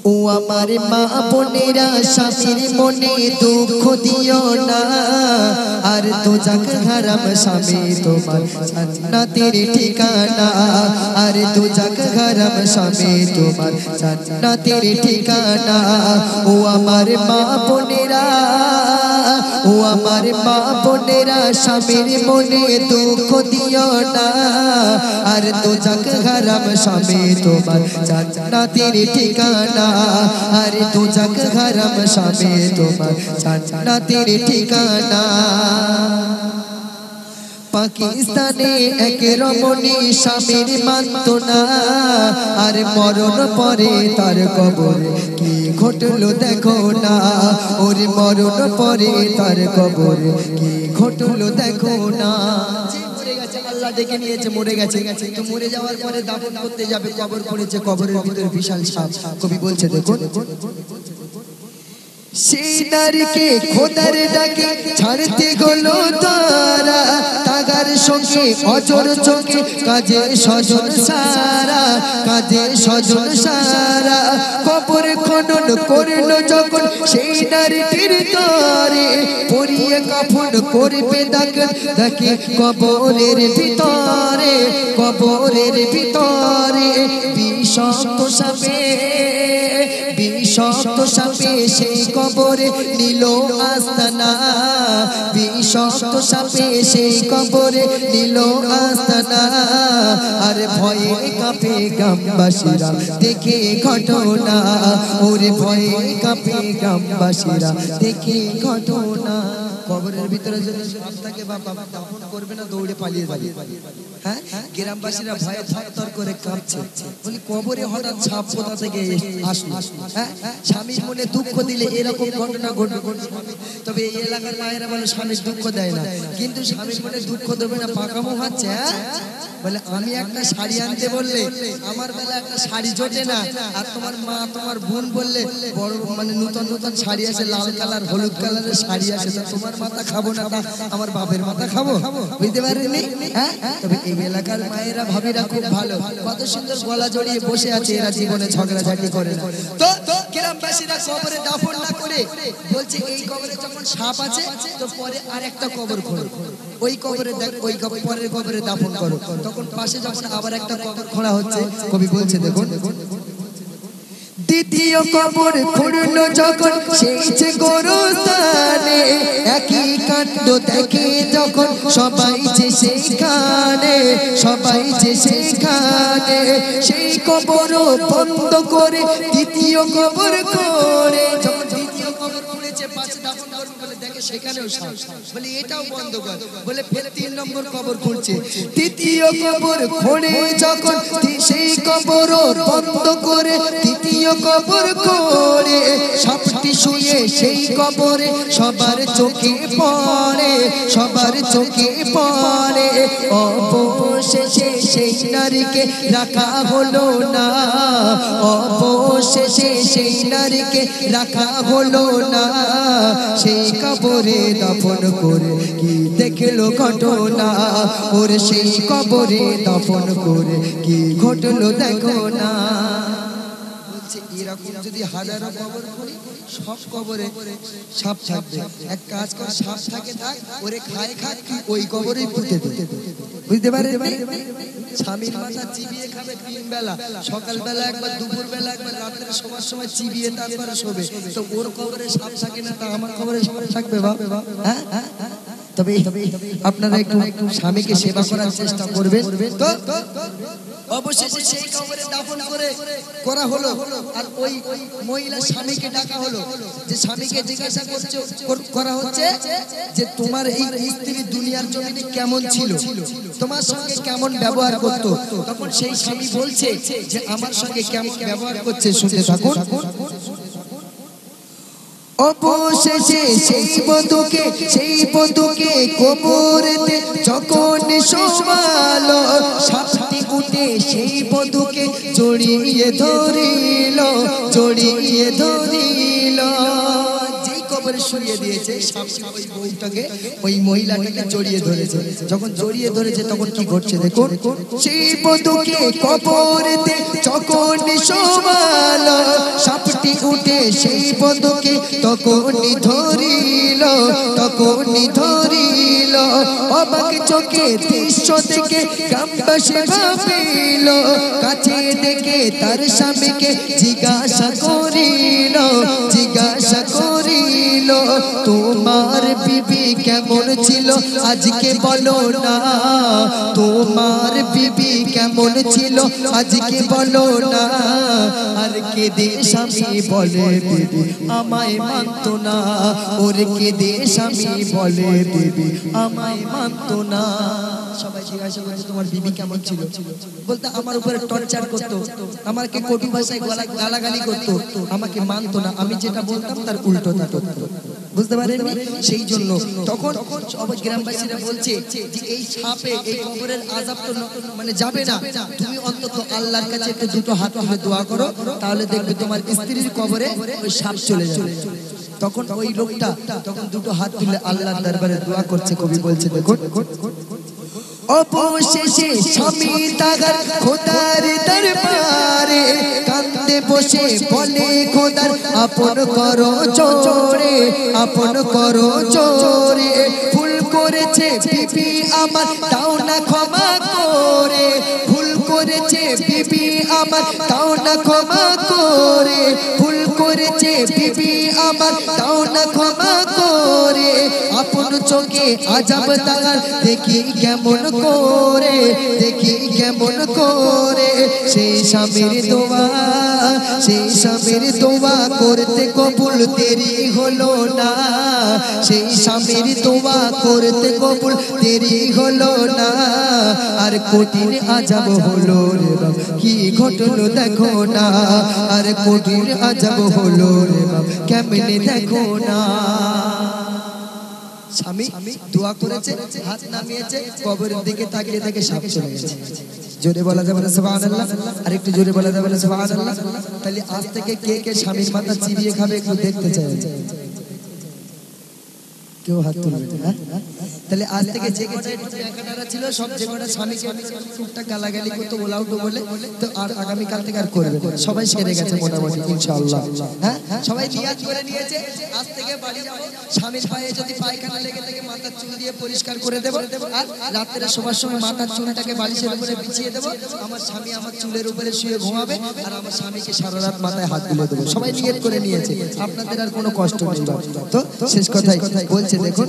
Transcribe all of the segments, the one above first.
ও আমার মা বোনেরা স্বামীর মনে দুঃখ দিও না আর দোজাখ হারাম স্বামী তোমার জান্নাতের ঠিকানা আর দোজাখ হারাম স্বামী তোমার জান্নাতের ঠিকানা ও আমার মা বোনেরা ও আমার মা বোনেরা স্বামীর মনে দুঃখ দিও না আর দোজাখ হারাম স্বামী তোমার জান্নাতের ঠিকানা আর দোজাখ হারাম স্বামী তোমার জান্নাতের ঠিকানা পাকিস্তানে এক রমণী স্বামীর মানত না আর মরণ পরে তার কবরে কি ঘটলো দেখো না ওর মরণ পরে তার কবরে কি ঘটলো দেখো না আল্লাহ ডেকে নিয়েছে মরে গেছে তো মরে যাওয়ার পরে দাফন করতে যাবে কবর করেছে কবরের ভিতরে বিশাল সাপ কবি বলছে দেখো সেই নারীকে খোদার ডাকে ছাড়তে গেলো তারা তাগার সঙ্গে অজর চোখে কাজে স্বজন সারা কাজে স্বজন সারা কবর খনন করলো যখন সেই নারীটির তরে পরিয়ে কাফন করবে দেখে কবরের ভিতরে বিষাক্ত সাপে বিষাক্ত সাপে সেই কবরে নিল আস্তানা বিষাক্ত সাপে সেই কবরে নিল আস্তানা আর ভয়ে কাঁপে গ্রামবাসীরা দেখে ঘটনা ওরে ভয়ে কাঁপে গ্রামবাসীরা দেখে ঘটনা কবরের ভিতরে যদি সাপ থাকে বাবা দাফন করবে না দৌড়ে পালিয়ে যাবে হ্যাঁ গ্রামবাসীরা ভয়ে থরথর করে কাঁপছে বলি কবরে হঠাৎ সাপ কোথা থেকে আসলো হ্যাঁ স্বামীর মনে দুঃখ দিলে এরকম ঘটনা ঘটবে তবে এই এলাকার মায়েরা বলে স্বামীর দুঃখ দেয় না কিন্তু স্বামীর মনে দুঃখ দেবে না পাকামো হচ্ছে হ্যাঁ বলে আমি একটা শাড়ি আনতে বললে আমার বেলা একটা শাড়ি জোটে না আর তোমার মা তোমার বোন বললে বড় মানে নতুন নতুন শাড়ি আছে লাল কালার হলুদ কালারের শাড়ি আছে তো তোমার মাথা খাবো না আমার বাপের মাথা খাবো বুঝতে পারেননি হ্যাঁ তবে এই এলাকার মায়েরা ভাবিরা খুব ভালো কত সুন্দর গলা জড়িয়ে বসে আছে এরা জীবনে ঝগড়াঝাটি করে না তো গ্রামবাসীরা কবরে দাফন না করে বলছে এই কবরে যখন সাপ আছে তো পরে আর একটা কবর খোঁড়ো ওই কবরে দেখ ওই পরের কবরে দাফন করো তখন পাশে যখন আবার একটা কবর খোঁড়া হচ্ছে কবি বলছে দেখুন দ্বিতীয় কবর খুঁড়লো যখন সেই গোরস্থানে একই কাণ্ড দেখে যখন সবাই যে সেইখানে সেই কবর বন্ধ করে দ্বিতীয় কবর করে যখন দ্বিতীয় কবর খুঁড়েছে পাশে দাফন করবে বলে দেখে সেখানেও সাপ বলে এটাও বন্ধ কর বলে ফের 3 নম্বর কবর খুঁড়ছে তৃতীয় কবর খোঁড়ে যখন সেই কবর বন্ধ করে তৃতীয় কবর করে সাপটি শুয়ে সেই কবরে সবার চোখে পড়ে অবশেষে সেই নারীকে রাখা হলো না অবশেষে সেই নারীকে রাখা হলো না সেই কবরে দাফন করে কি দেখলো ঘটনা ওর সেই কবরে দাফন করে কি ঘটলো দেখো না এরকম যদি হাজারো কবর করি সব কবরে সাপ থাকবে এক কাজ কর সাপ থাকে থাক ওরে খায় খাক ওই কবরেই পুঁতে দে বুঝতে পারেন স্বামীর মাথা চিবিয়ে খাবে 3 বেলা সকাল বেলা একবার দুপুর বেলা একবার রাতের শোবার সময় চিবিয়ে তারপরে শোবে তো ওর কবরে সাপ থাকে না তা আমার কবরে সাপ থাকবে বাবা হ্যাঁ তবে আপনারা একটু স্বামীকে সেবা করার চেষ্টা করবেন তো অবশেষে সেই কবরে দাফন করা হলো আর ওই মহিলা স্বামীকে ডাকা হলো যে স্বামীকে জিজ্ঞাসা করা হচ্ছে যে তোমার এই স্ত্রী দুনিয়ার জমিনে কেমন ছিল তোমার সঙ্গে কেমন ব্যবহার করত তখন সেই স্বামী বলছে যে আমার সঙ্গে কেমন ব্যবহার করছে শুনতে থাকুন অবশেষে সেই বধূকে কবরেতে যখন শোয়ালো সাপটি উঠে সেই বধূকে জড়িয়ে ধরিল যেই কবরে শুয়ে দিয়েছে ওই বউটাকে ওই মহিলাটাকে জড়িয়ে ধরেছে যখন জড়িয়ে ধরেছে তখন কি ঘটছে দেখুন সেই বধূকে কবরেতে যখন শোয়ালো সাপটি সেই বন্ধুকে তখনই ধরিল, তখনই ধরিল। অবাক চোখে দৃশ্য দেখে গ্রামবাসী ভাবিল, কাছে ডেকে তার স্বামীকে জিজ্ঞাসা করিল, জিজ্ঞাসা করিল, তোমার বিবি কেমন ছিল আজকে বলো না, তোমার বিবি কেমন ছিল আজকে বলো না। আর কেঁদে স্বামী বলে বিবি আমায় মানতো না, ওর কেঁদে স্বামী বলে বিবি আমায় মানতো না। সবাই জিজ্ঞাসা করছে তোমার বিবি কেমন ছিল, বলতে আমার উপরে টর্চার করতো, আমাকে কটু ভাষায় গালাগালি করতো, আমাকে মানতো না, আমি যেটা বলতাম তার উল্টোটা করতো। বুঝতে পারেননি? সেই জন্য তখন সবাই গ্রামবাসীরা বলছে যে এই সাপে এই কবরের আযাব তো মানে যাবে না, তুমি অন্তত আল্লাহর কাছে একটু দুটো হাত তুলে দোয়া করো, তাহলে দেখবে তোমার স্ত্রীর কবরে ওই সাপ চলে যাবে। তখন ওই লোকটা তখন দুটো হাত তুলে আল্লাহর দরবারে দোয়া করছে। কবি বলছে দেখুন, অবশেষে স্বামী তাগার খোদার দরবারে কান্দে বসে বলে খোদার আপন করো জোরে, আপন করো জোরে। ভুল করেছে বিবি আমার তাও না ক্ষমা করে, ভুল করেছে বিবি আমার তাও না ক্ষমা করে, ভুল করেছে বিবি আমার তাও না ক্ষমা করে। আপন চোখে আযাব তাগার দেখি কেমন করে, দেখি কেমন করে। সেই স্বামীর দোয়া, সেই স্বামীর দোয়া করতে কবুল দেরি হলো না, সেই স্বামীর দোয়া করতে কবুল দেরি হলো না। আর কঠিন আযাব হলো রে বাপ কি ঘটলো দেখো না, আর কঠিন আযাব হলো রে বাপ কেমনে দেখো না। স্বামী দোয়া করেছে, হাত নামিয়েছে, কবরের দিকে তাকিয়ে থেকে সাপ চলে গেছে। জোরে বলা যাবে না সুবহানাল্লাহ? আর একটু জোরে বলা যাবে না সুবহানাল্লাহ? তাহলে আজ থেকে কে কে স্বামীর মাথা চিবিয়ে খাবে একটু দেখতে চাই। কেউ হাত তুলবে না? তাহলে আজ থেকে যে কটা একাডারা ছিল সব যে কটা স্বামীকে টুকটাক গালাগালি করতো ওলাউটো বলে, তো আর আগামীকাল থেকে আর করবে না, সবাই সেরে গেছে মোটামুটি ইনশাআল্লাহ। হ্যাঁ, সবাই নিয়াত করে নিয়েছে আজ থেকে বাড়ি যাবো, স্বামীর পায়ে যদি পায়খানা লেগে থাকে মাথার চুল দিয়ে পরিষ্কার করে দেবো, আর রাত্রে শোবার সময় মাথার চুলটাকে বালিশের উপরে বিছিয়ে দেবো, আমার স্বামী আমার চুলের উপরে শুয়ে ঘুমাবে, আর আমার স্বামীকে সারা রাত মাথায় হাত তুলে দেবো। সবাই নিয়ত করে নিয়েছে, আপনাদের আর কোনো কষ্ট নেই। তো শেষ কথাই বলছে দেখুন,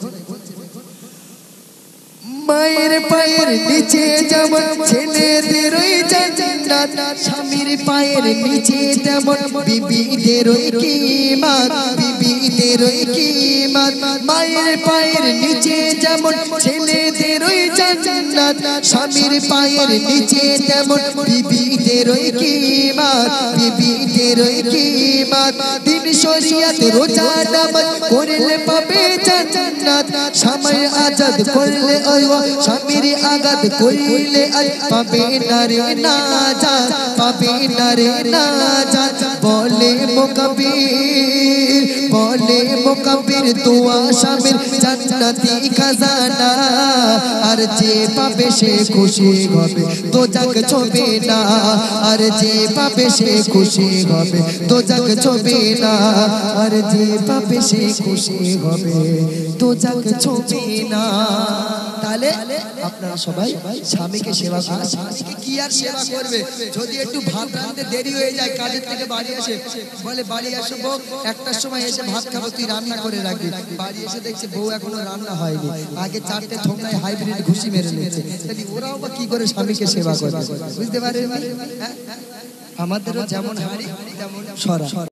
মায়ের পায়ের নিচে যেমন ছেলেদের ওই জান্নাত, স্বামীর পায়ের নিচে তেমন বিবিদের ওই কিমাত, বিবিদের ওই কিমাত। মায়ের পায়ের নিচে যেমন ছেলেদের ওই জান্নাত, স্বামীর পায়ের নিচে তেমন বিবিদের ওই কিমাত, বিবিদের ওই কিমাত। দিন শরিয়ত রোজা নামাজ করলে পাবে জান্নাত, সময় আজাদ করলে ওই স্বামীর আঘাত করিলে আজ পাবে না রে নাজাত, পাবে না রে নাজাত। বলে মুকাব্বির, বলে মুকাব্বির দোয়া স্বামীর জান্নাতি খাজানা, আর যে পাবে সে খুশি হবে দোজাখ ছোবে না, আর যে পাবে সে খুশি হবে দোজাখ ছোবে না, আর যে পাবে সে খুশি হবে দোজাখ ছোবে না। তাহলে আপনারা সবাই স্বামীকে সেবা করুন। স্বামীকে কি আর সেবা করবে, যদি একটু ভাত রাঁধতে দেরি হয়ে যায়, কাজের থেকে বাড়ি এসে বলে বাড়ি আসবো 1টার সময় এসে ভাত খাবো, তুই রান্না করে রাখবি, বাড়ি এসে দেখছে বউ এখনো রান্না হয়নি, আগে 4টে থোকনায় হাইব্রিড ঘুষি মেরে নিয়েছে, তাহলে ওরাও বা কি করে স্বামীকে সেবা করবে? বুঝতে পারেন? আমাদেরও যেমন হাড়ি তেমন সরা।